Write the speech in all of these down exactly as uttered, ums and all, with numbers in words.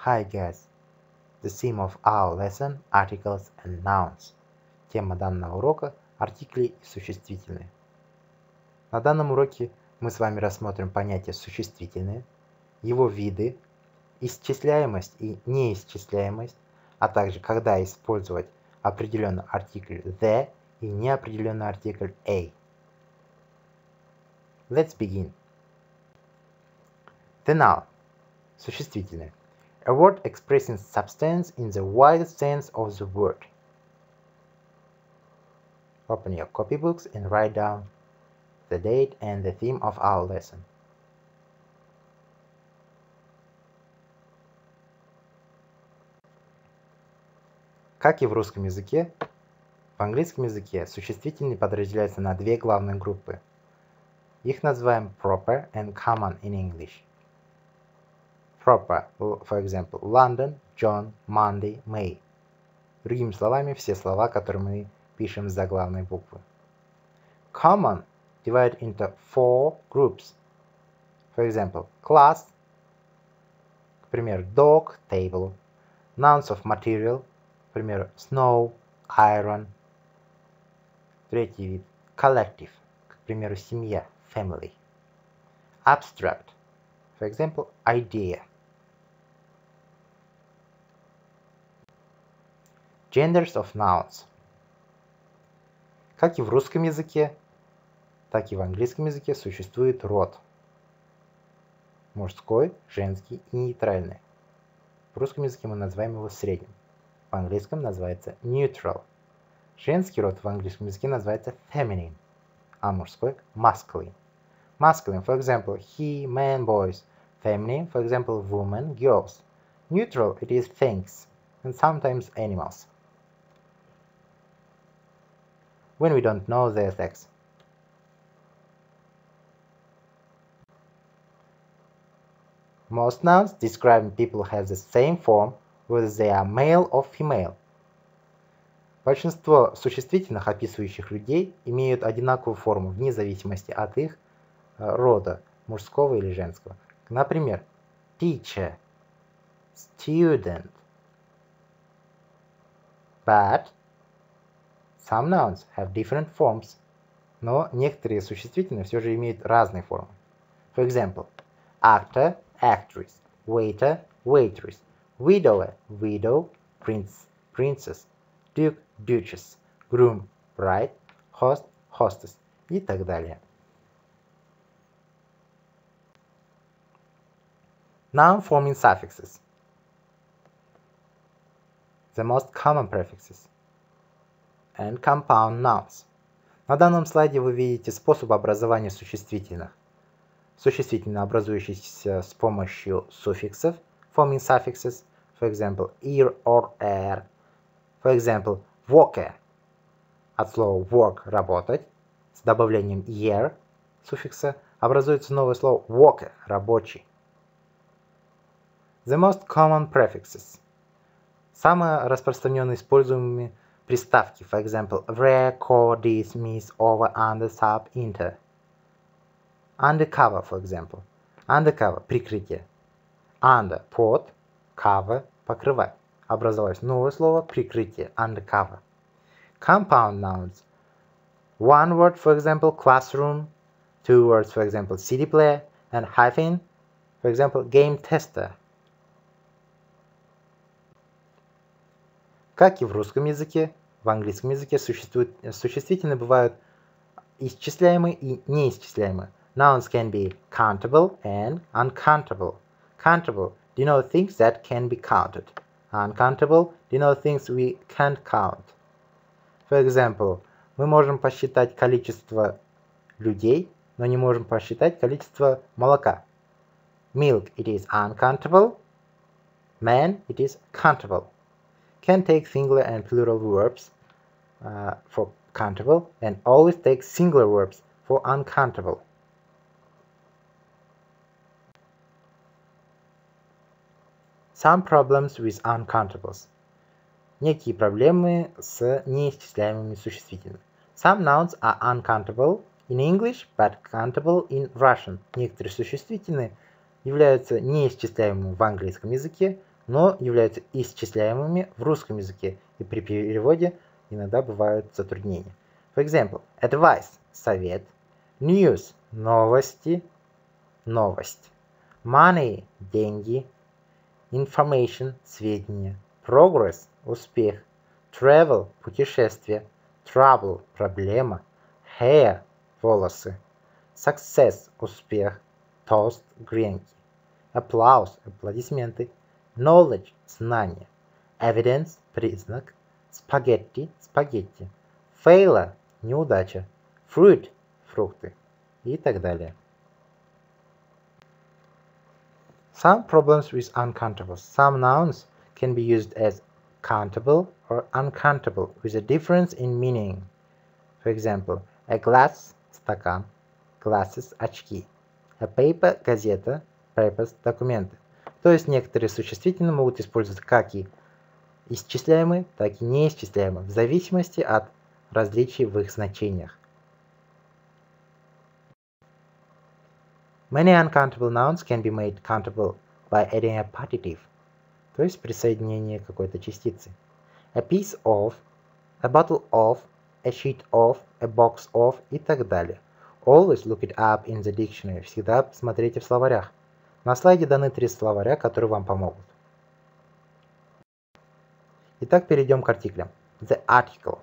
Hi guys! The theme of our lesson – articles and nouns. Тема данного урока – артикли и существительные. На данном уроке мы с вами рассмотрим понятие существительные, его виды, исчисляемость и неисчисляемость, а также когда использовать определенный артикль the и неопределенный артикль a. Let's begin. The noun – существительное. A word expressing substance in the widest sense of the word. Open your copybooks and write down the date and the theme of our lesson. Как и в русском языке, в английском языке существительные подразделяются на две главные группы. Их называем proper and common in English. Proper, for example, London, John, Monday, May. Другими словами, все слова, которые мы пишем с заглавной буквы. Common divided into four groups. For example, class, к примеру, dog, table. Nouns of material, к примеру, snow, iron. Третий вид, collective, к примеру, семья, family. Abstract, for example, idea. Genders of nouns. Как и в русском языке, так и в английском языке существует род. Мужской, женский и нейтральный. В русском языке мы называем его средним. В английском называется neutral. Женский род в английском языке называется feminine, а мужской masculine. Masculine, for example, he, man, boys. Feminine, for example, women, girls. Neutral, it is things, and sometimes animals. When we don't know their sex. Most nouns describing people have the same form, whether they are male or female. Большинство существительных, описывающих людей, имеют одинаковую форму вне зависимости от их рода, мужского или женского. Например, teacher, student. But some nouns have different forms, но некоторые существительные все же имеют разные формы. For example, actor, actress, waiter, waitress, widower, widow, prince, princess, duke, duchess, groom, bride, host, hostess и так далее. Noun forming suffixes. The most common prefixes. And compound nouns. На данном слайде вы видите способ образования существительных. Существительные, образующиеся с помощью суффиксов, forming suffixes, for example, ear or air. For example, worker, от слова work – работать, с добавлением ear, суффикса, образуется новое слово worker – рабочий. The most common prefixes. Самые распространенно используемые приставки, for example, where, core, dismiss, over, under, sub, inter. Undercover, for example. Undercover – прикрытие. Under – под, cover – покрывать. Образовалось новое слово прикрытие, undercover. Compound nouns. One word, for example, classroom. Two words, for example, C D player. And hyphen, for example, game tester. Как и в русском языке, в английском языке существуют, существительные бывают исчисляемые и неисчисляемые. Nouns can be countable and uncountable. Countable denote things that can be counted. Uncountable denote things we can't count. For example, мы можем посчитать количество людей, но не можем посчитать количество молока. Milk, it is uncountable. Man, it is countable. Can take singular and plural verbs uh, for countable and always take singular verbs for uncountable. Some problems with uncountables. Некие проблемы с неисчисляемыми существительными. Some nouns are uncountable in English, but countable in Russian. Некоторые существительные являются неисчисляемыми в английском языке, но являются исчисляемыми в русском языке, и при переводе иногда бывают затруднения. For example, advice – совет, news – новости, новость, money – деньги, information – сведения, progress – успех, travel – путешествие, trouble – проблема, hair – волосы, success – успех, toast – гренки, applause – аплодисменты, knowledge – знание, evidence – признак, spaghetti – спагетти, failure – неудача, fruit – фрукты и так далее. Some problems with uncountables. Some nouns can be used as countable or uncountable with a difference in meaning. For example, a glass – стакан, glasses – очки, a paper – газета, papers – документы. То есть некоторые существительные могут использоваться как и исчисляемые, так и неисчисляемые, в зависимости от различий в их значениях. Many uncountable nouns can be made countable by adding a partitive, то есть присоединение какой-то частицы. A piece of, a bottle of, a sheet of, a box of и так далее. Always look it up in the dictionary. Всегда смотрите в словарях. На слайде даны три словаря, которые вам помогут. Итак, перейдем к артиклям. The article.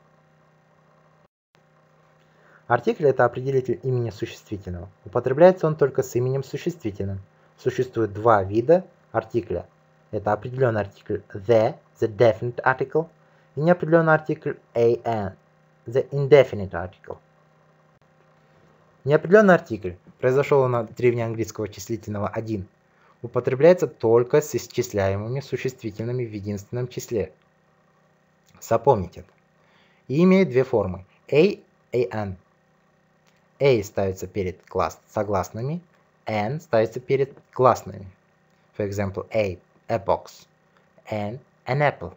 Артикль – это определитель имени существительного. Употребляется он только с именем существительным. Существует два вида артикля. Это определенный артикль the, the definite article, и неопределенный артикль an, the indefinite article. Неопределенный артикль, произошел он от древнеанглийского числительного один, употребляется только с исчисляемыми существительными в единственном числе. Запомните это. И имеет две формы a, an. A ставится перед согласными, N ставится перед гласными. For example, A – a box, N – an apple.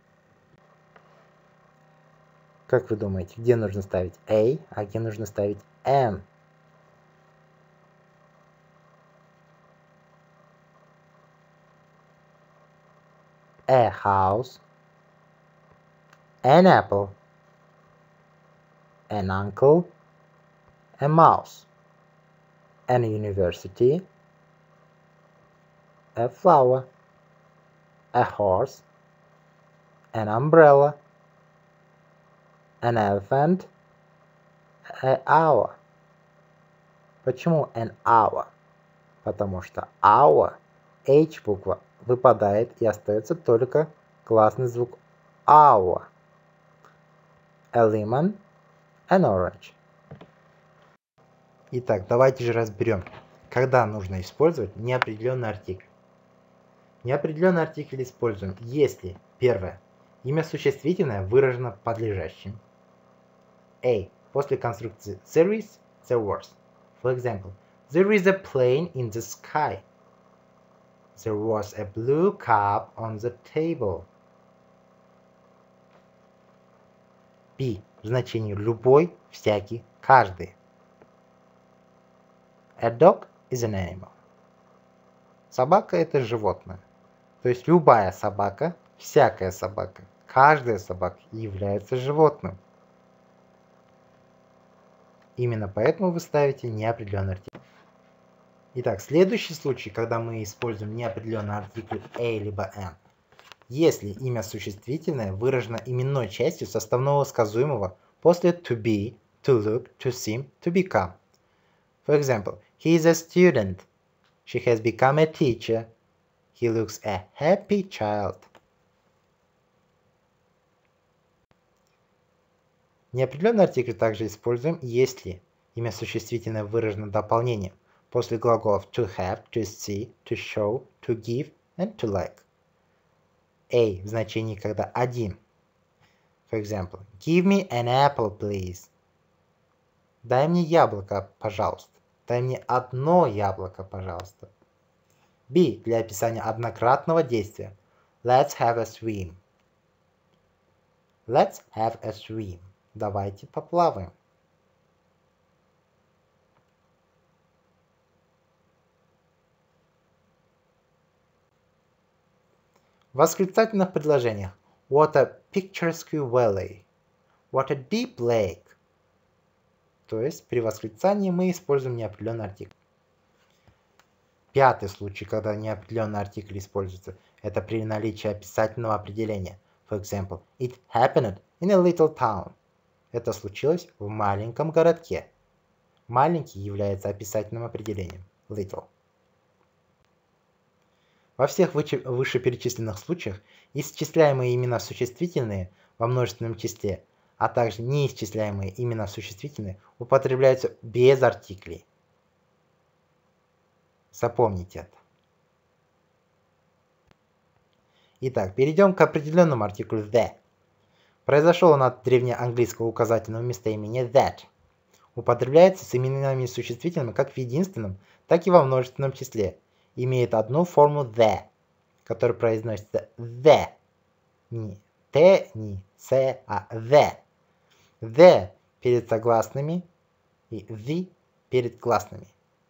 Как вы думаете, где нужно ставить A, а где нужно ставить N? A house, an apple, an uncle, a mouse, an university, a flower, a horse, an umbrella, an elephant, an hour. Почему an hour? Потому что hour, H буква, выпадает и остается только гласный звук hour. A lemon, an orange. Итак, давайте же разберем, когда нужно использовать неопределенный артикль. Неопределенный артикль используем, если, первое, имя существительное выражено подлежащим. A. После конструкции there is, there was. For example, there is a plane in the sky. There was a blue cup on the table. B. В значении любой, всякий, каждый. A dog is an animal. Собака – это животное. То есть любая собака, всякая собака, каждая собака является животным. Именно поэтому вы ставите неопределенный артикль. Итак, следующий случай, когда мы используем неопределенный артикль a либо an. Если имя существительное выражено именной частью составного сказуемого после to be, to look, to seem, to become. For example, he is a student. She has become a teacher. He looks a happy child. Неопределенный артикль также используем, если имя существительное выражено дополнением после глаголов to have, to see, to show, to give and to like. A в значении когда один. For example, give me an apple, please. Дай мне яблоко, пожалуйста. Дай мне одно яблоко, пожалуйста. B для описания однократного действия. Let's have a swim. Let's have a swim. Давайте поплаваем. В восклицательных предложениях What a picturesque valley. What a deep lake. То есть при восклицании мы используем неопределенный артикль. Пятый случай, когда неопределенный артикль используется, это при наличии описательного определения. For example, it happened in a little town. Это случилось в маленьком городке. Маленький является описательным определением. Little. Во всех вышеперечисленных случаях исчисляемые имена существительные во множественном числе, а также неисчисляемые имена существительные употребляются без артиклей. Запомните это. Итак, перейдем к определенному артиклю the. Произошел он от древнеанглийского указательного местоимения that. Употребляется с именами существительными как в единственном, так и во множественном числе. Имеет одну форму the, которая произносится the. Не t, не c, а the. The перед согласными и the перед гласными.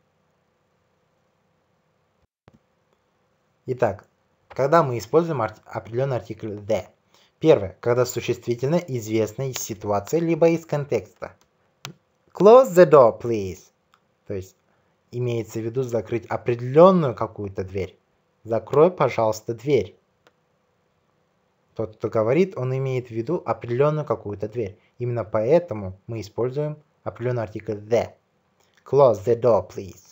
Итак, когда мы используем ар- определенный артикль the. Первое, когда существительное известно из ситуации либо из контекста. Close the door, please. То есть имеется в виду закрыть определенную какую-то дверь. Закрой, пожалуйста, дверь. Тот, кто говорит, он имеет в виду определенную какую-то дверь. Именно поэтому мы используем определенный артикль the. Close the door, please.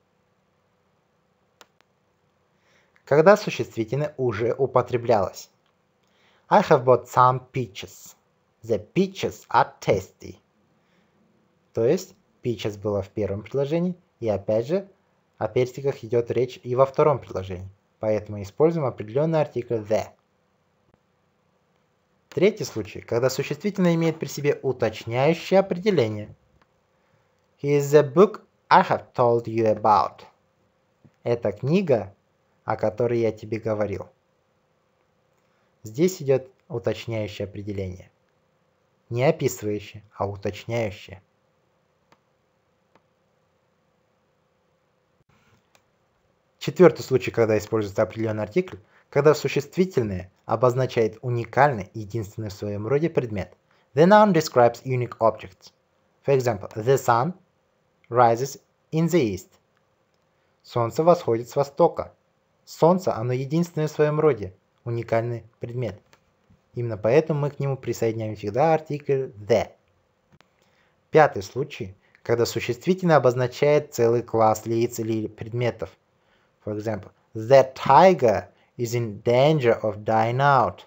Когда существительное уже употреблялось. I have bought some peaches. The peaches are tasty. То есть peaches было в первом предложении, и опять же о персиках идет речь и во втором предложении. Поэтому используем определенный артикль the. Третий случай, когда существительное имеет при себе уточняющее определение. He is the book I have told you about. Это книга, о которой я тебе говорил. Здесь идет уточняющее определение. Не описывающее, а уточняющее. Четвертый случай, когда используется определенный артикль, когда существительное обозначает уникальный, единственный в своем роде предмет. The noun describes unique objects. For example, the sun rises in the east. Солнце восходит с востока. Солнце, оно единственное в своем роде, уникальный предмет. Именно поэтому мы к нему присоединяем всегда артикль the. Пятый случай, когда существительное обозначает целый класс лиц или предметов. For example, that tiger is in danger of dying out.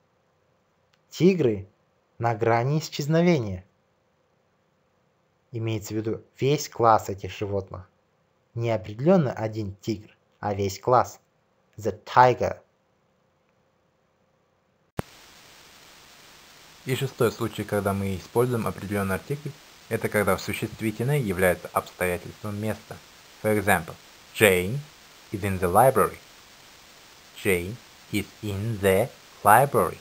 Тигры на грани исчезновения. Имеется в виду весь класс этих животных. Не определенно один тигр, а весь класс. The tiger. И шестой случай, когда мы используем определенный артикль, это когда существительное является обстоятельством места. For example, Jane is in the library. Jane is in the library.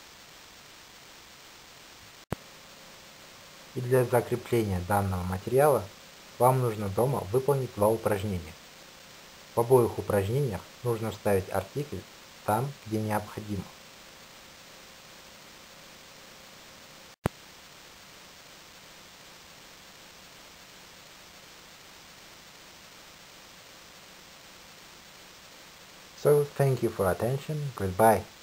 И для закрепления данного материала вам нужно дома выполнить два упражнения. В обоих упражнениях нужно вставить артикль там, где необходимо. So, thank you for attention. Goodbye.